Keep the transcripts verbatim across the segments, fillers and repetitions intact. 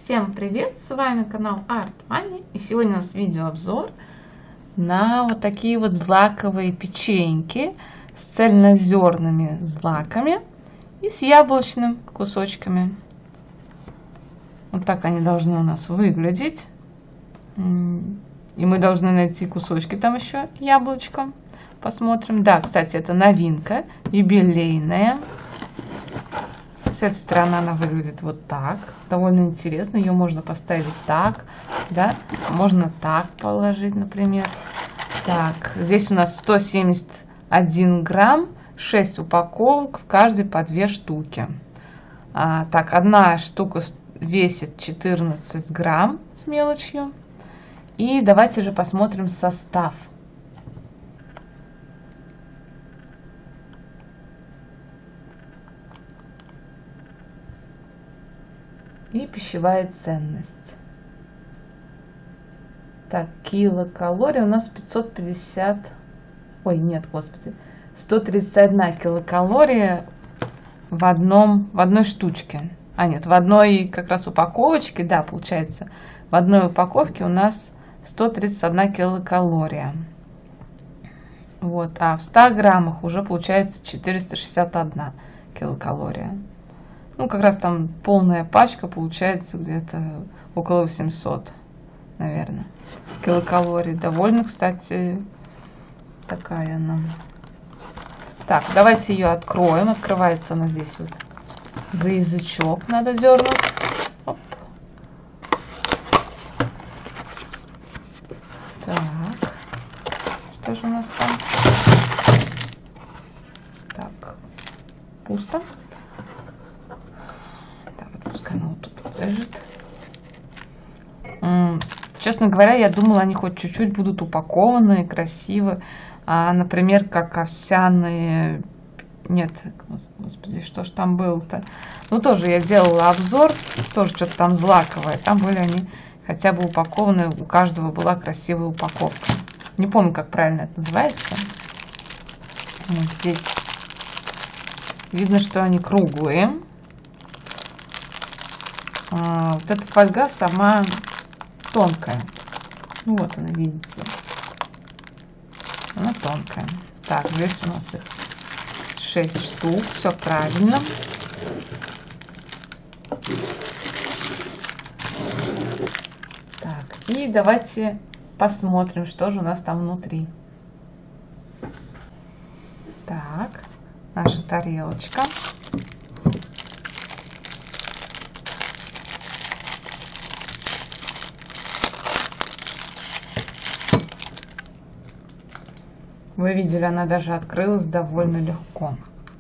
Всем привет! С вами канал Art Money, и сегодня у нас видеообзор на вот такие вот злаковые печеньки с цельнозерными злаками и с яблочными кусочками. Вот так они должны у нас выглядеть. И мы должны найти кусочки там еще яблочком. Посмотрим. Да, кстати, это новинка, юбилейная. С этой стороны она выглядит вот так. Довольно интересно. Ее можно поставить так, да. Можно так положить, например. Так, здесь у нас сто семьдесят один грамм, шесть упаковок, в каждой по две штуки. А, так, одна штука весит четырнадцать грамм с мелочью. И давайте же посмотрим состав. И пищевая ценность. Так, килокалорий у нас пятьсот пятьдесят. Ой, нет, господи. сто тридцать одна килокалория в одном, в одной штучке. А, нет, в одной как раз упаковочке, да, получается. В одной упаковке у нас сто тридцать одна килокалория. Вот, а в ста граммах уже получается четыреста шестьдесят одна килокалория. Ну, как раз там полная пачка получается где-то около восьмисот, наверное, килокалорий. Довольно, кстати, такая она. Так, давайте ее откроем. Открывается она здесь вот за язычок. Надо дернуть. Оп. Так, что же у нас там? Так, пусто. Она вот тут лежит. Честно говоря, я думала, они хоть чуть-чуть будут упакованы, красивы. А, например, как овсяные... Нет, господи, что ж там было-то? Ну, тоже я делала обзор, тоже что-то там злаковое. Там были они хотя бы упакованы, у каждого была красивая упаковка. Не помню, как правильно это называется. Вот здесь видно, что они круглые. Вот эта фольга сама тонкая. Ну вот она, видите. Она тонкая. Так, здесь у нас их шесть штук. Все правильно. Так, и давайте посмотрим, что же у нас там внутри. Так, наша тарелочка. Вы видели, она даже открылась довольно легко.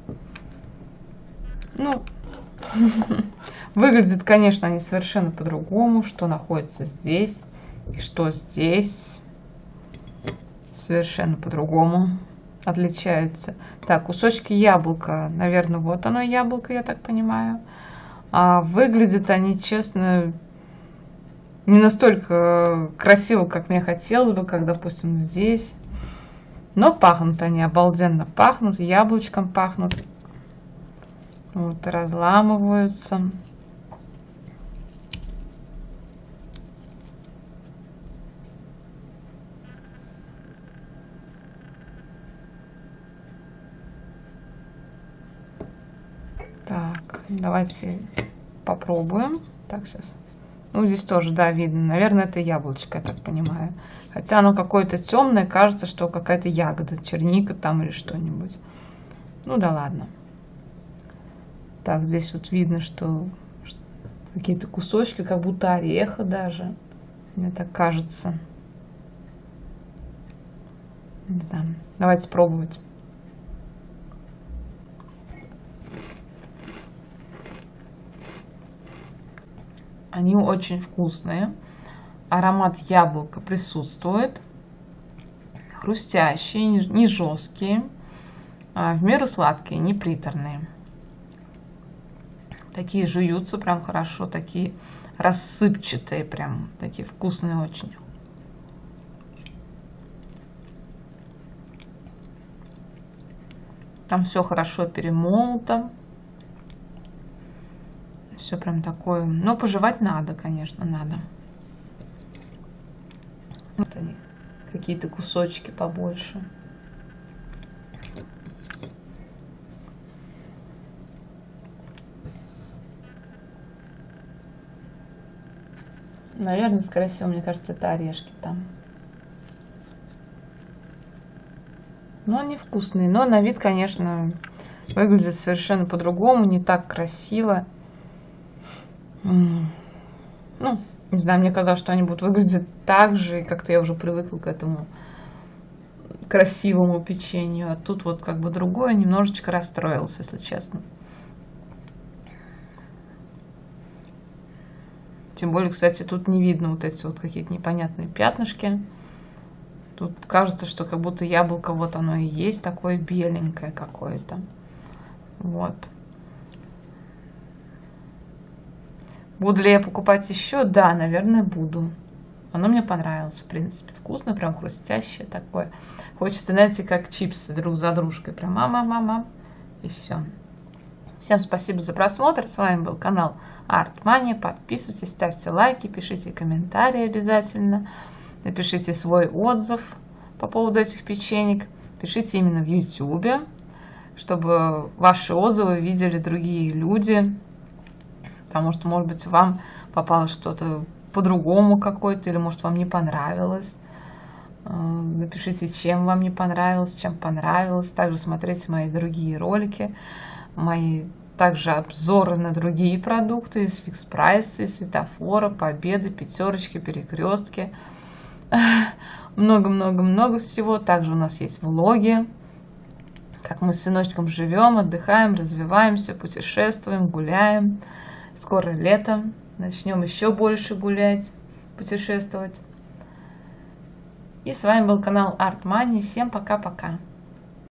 Ну, выглядит, конечно, они совершенно по-другому. Что находится здесь и что здесь. Совершенно по-другому отличаются. Так, кусочки яблока. Наверное, вот оно яблоко, я так понимаю. А выглядят они, честно, не настолько красиво, как мне хотелось бы, как, допустим, здесь. Но пахнут они обалденно, пахнут, яблочком пахнут. Вот, разламываются. Так, давайте попробуем. Так, сейчас. Ну, здесь тоже, да, видно. Наверное, это яблочко, я так понимаю. Хотя оно какое-то темное, кажется, что какая-то ягода, черника там или что-нибудь. Ну да ладно. Так, здесь вот видно, что какие-то кусочки, как будто ореха даже. Мне так кажется. Не знаю. Давайте пробовать. Они очень вкусные. Аромат яблока присутствует. Хрустящие, не жесткие. В меру сладкие, не приторные. Такие жуются прям хорошо. Такие рассыпчатые прям. Такие вкусные очень. Там все хорошо перемолото. Все прям такое. Но пожевать надо, конечно, надо. Вот они, какие-то кусочки побольше. Наверное, скорее всего, мне кажется, это орешки там. Но они вкусные. Но на вид, конечно, выглядят совершенно по-другому, не так красиво. Ну, не знаю, мне казалось, что они будут выглядеть так же, и как-то я уже привыкла к этому красивому печенью. А тут вот как бы другое, немножечко расстроился, если честно. Тем более, кстати, тут не видно вот эти вот какие-то непонятные пятнышки. Тут кажется, что как будто яблоко вот оно и есть такое беленькое какое-то. Вот. Буду ли я покупать еще? Да, наверное, буду. Оно мне понравилось, в принципе. Вкусно, прям хрустящее такое. Хочется, знаете, как чипсы друг за дружкой. Прям мама-мама. И все. Всем спасибо за просмотр. С вами был канал Art-Mania. Подписывайтесь, ставьте лайки, пишите комментарии обязательно. Напишите свой отзыв по поводу этих печенек. Пишите именно в ютубе, чтобы ваши отзывы видели другие люди. Потому что, может быть, вам попалось что-то по-другому какое-то, или, может, вам не понравилось. Напишите, чем вам не понравилось, чем понравилось. Также смотрите мои другие ролики, мои также обзоры на другие продукты из фикс прайса, из Светофора, Победы, Пятерочки, Перекрестки. Много-много-много всего. Также у нас есть влоги, как мы с сыночком живем, отдыхаем, развиваемся, путешествуем, гуляем. Скоро лето, начнем еще больше гулять, путешествовать. И с вами был канал Art-Mania. Всем пока-пока.